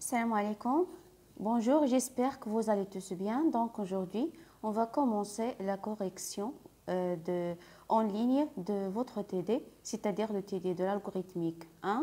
Salam alaikum. Bonjour, j'espère que vous allez tous bien. Donc aujourd'hui, on va commencer la correction en ligne de votre TD, c'est-à-dire le TD de l'algorithmique 1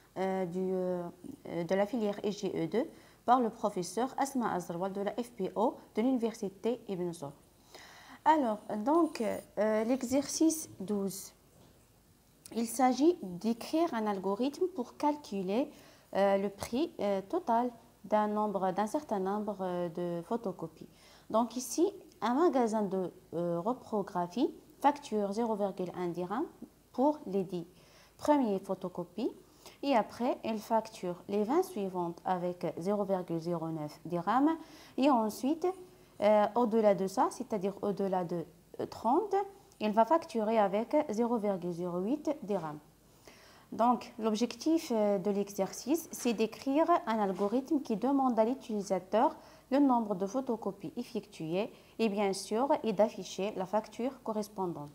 de la filière EGE2 par le professeur Asma Azrawal de la FPO de l'université Ibn Zohr. Alors, donc, l'exercice 12. Il s'agit d'écrire un algorithme pour calculer le prix total d'un certain nombre de photocopies. Donc ici, un magasin de reprographie facture 0,1 dirham pour les 10 premières photocopies et après, elle facture les 20 suivantes avec 0,09 dirham et ensuite, au-delà de ça, c'est-à-dire au-delà de 30, il va facturer avec 0,08 dirham. Donc, l'objectif de l'exercice, c'est d'écrire un algorithme qui demande à l'utilisateur le nombre de photocopies effectuées et bien sûr, et d'afficher la facture correspondante.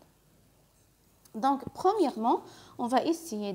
Donc, premièrement, on va essayer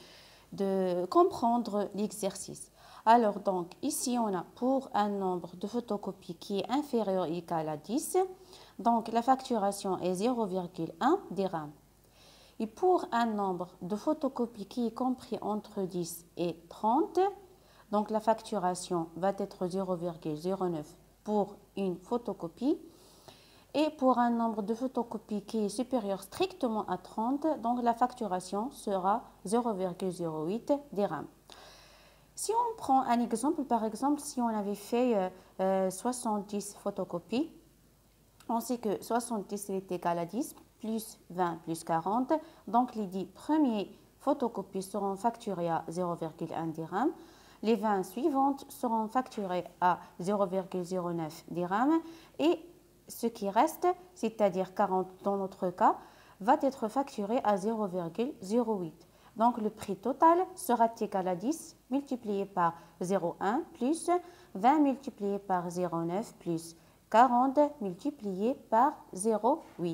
de comprendre l'exercice. Alors, donc, ici, on a pour un nombre de photocopies qui est inférieur ou égal à 10, donc la facturation est 0,1 dirham. Et pour un nombre de photocopies qui est compris entre 10 et 30, donc la facturation va être 0,09 pour une photocopie. Et pour un nombre de photocopies qui est supérieur strictement à 30, donc la facturation sera 0,08 dirham. Si on prend un exemple, par exemple, si on avait fait 70 photocopies, on sait que 70 est égal à 10, plus 20 plus 40. Donc, les 10 premières photocopies seront facturées à 0,1 dirham. Les 20 suivantes seront facturées à 0,09 dirham. Et ce qui reste, c'est-à-dire 40 dans notre cas, va être facturé à 0,08. Donc, le prix total sera égal à 10 multiplié par 0,1 plus 20 multiplié par 0,9 plus 40 multiplié par 0,8.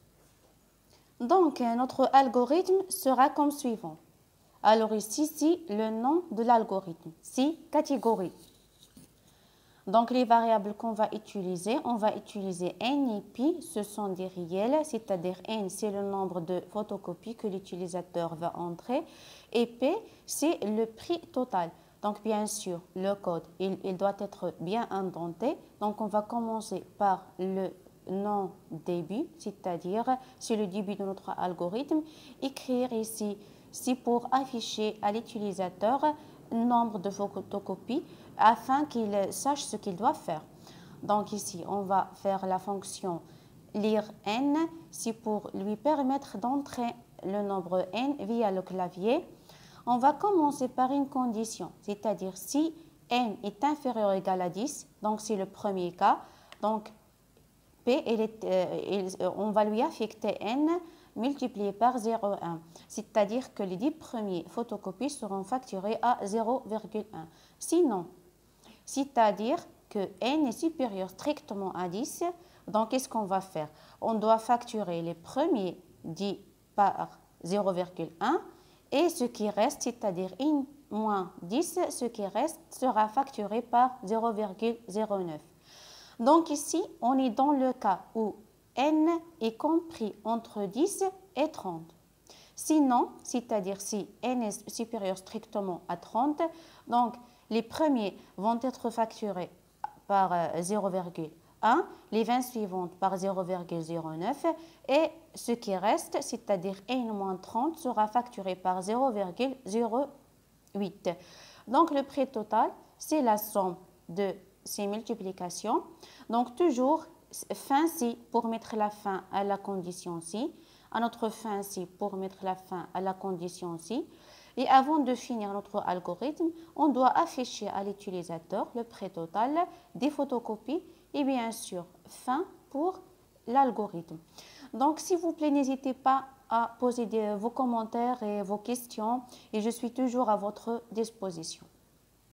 Donc, notre algorithme sera comme suivant. Alors ici, c'est le nom de l'algorithme, c'est catégorie. Donc, les variables qu'on va utiliser, on va utiliser n et pi, ce sont des réels, c'est-à-dire n, c'est le nombre de photocopies que l'utilisateur va entrer, et p, c'est le prix total. Donc, bien sûr, le code, il doit être bien indenté. Donc, on va commencer par le nom début, c'est-à-dire, c'est le début de notre algorithme. Écrire ici, c'est pour afficher à l'utilisateur nombre de photocopies afin qu'il sache ce qu'il doit faire. Donc, ici, on va faire la fonction lire n, c'est pour lui permettre d'entrer le nombre n via le clavier. On va commencer par une condition, c'est-à-dire si n est inférieur ou égal à 10, donc c'est le premier cas, donc P, on va lui affecter n multiplié par 0,1, c'est-à-dire que les 10 premières photocopies seront facturées à 0,1. Sinon, c'est-à-dire que n est supérieur strictement à 10, donc qu'est-ce qu'on va faire? On doit facturer les premiers 10 par 0,1 et ce qui reste, c'est-à-dire n moins 10, ce qui reste sera facturé par 0,09. Donc ici, on est dans le cas où n est compris entre 10 et 30. Sinon, c'est-à-dire si n est supérieur strictement à 30, donc les premiers vont être facturés par 0,1, les 20 suivantes par 0,09 et ce qui reste, c'est-à-dire n-30, sera facturé par 0,08. Donc le prix total, c'est la somme de ces multiplications. Donc toujours fin si pour mettre la fin à la condition si, à notre fin si pour mettre la fin à la condition si. Et avant de finir notre algorithme, on doit afficher à l'utilisateur le prix total des photocopies et bien sûr fin pour l'algorithme. Donc s'il vous plaît, n'hésitez pas à poser vos commentaires et vos questions et je suis toujours à votre disposition.